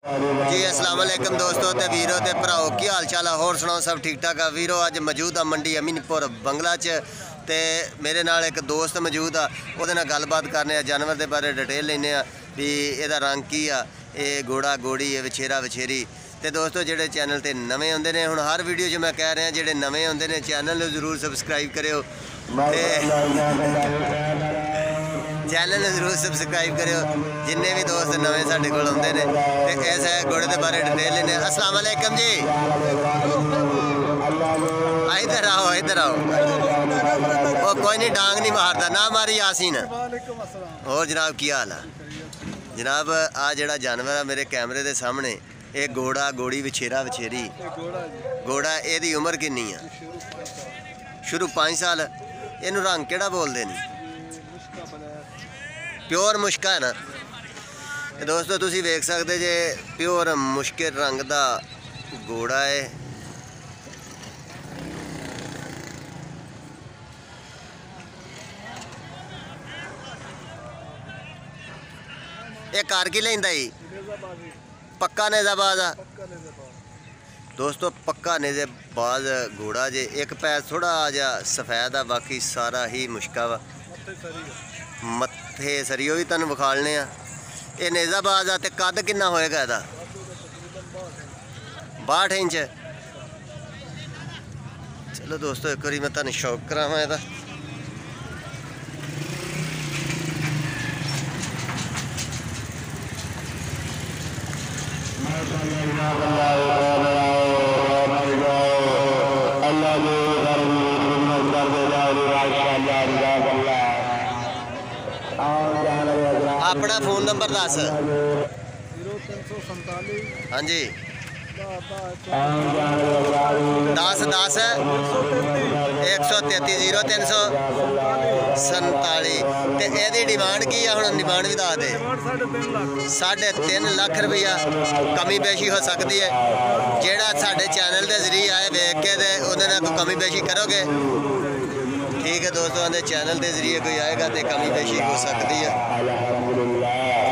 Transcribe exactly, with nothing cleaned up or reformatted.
जी अस्सलाम वालेकुम दोस्तों ते वीरो ते भराओ की हाल चाल है। होर सुनाओ सब ठीक ठाक है वीरो। अज मौजूद आ मंडी अमीनपुर बंगला च ते मेरे नाल एक दोस्त मौजूद आ, उहदे नाल गलबात करने जानवर के बारे डिटेल लेने भी इहदा रंग की आ, ये घोड़ा घोड़ी है वछेरा वछेरी। तो दोस्तों जेडे चैनल ते नवे आउंदे ने हुण हर वीडियो च मैं कह रहा जेडे नवे आउंदे ने चैनल जरूर सबसक्राइब करियो, चैनल जरूर सबसक्राइब करियो। जिन्ने भी दोस्त नवे साडे कोल आउंदे ने ते इस घोड़े के बारे डिटेल लेने। अस्सलाम वालेकुम जी, इधर आओ इधर आओ। वो कोई नहीं डांग नहीं मारता ना मारी यासीन। और जनाब की हाल है जनाब? आ जड़ा जानवर है मेरे कैमरे के सामने, ये घोड़ा घोड़ी वछेरा वछेरी घोड़ा, यदी उम्र किन्नी है? शुरू पाँच साल। इनू रंग केड़ा बोलते नहीं? प्योर मुश्का है ना दोस्तों, तुसी वेख सकते जे प्योर मुश्के रंग का घोड़ा है। ये कार की लेंदा ही पक्का नेज़ाबाज आ दोस्तों, पक्का नेज़ाबाज घोड़ा जे। एक पैर थोड़ा जा सफेद आ, बाकी सारा ही मुश्का वा। मत्थे सरियो भी तुहानूं विखालने आ। ये नेज़ाबाज आ ते कद किन्ना होएगा इहदा? बाहठ इंच। चलो दोस्तों एक बारी मैं तुहानूं शौक करावां इहदा। अपना फोन नंबर दस। हाँ जी दस दस एक सौ तेती जीरो तीन सौ संताली। तो यदी डिमांड की है? हम डिमांड भी दस दे साढ़े तीन लख रुपया कमी बेशी हो सकती है। जेड़ा साढ़े चैनल के जरिए आए वेख के तो उन्हें कोई कमी बेशी करोगे? ठीक है दोस्तों, चैनल के जरिए कोई आएगा तो कमी बेशी हो सकती है।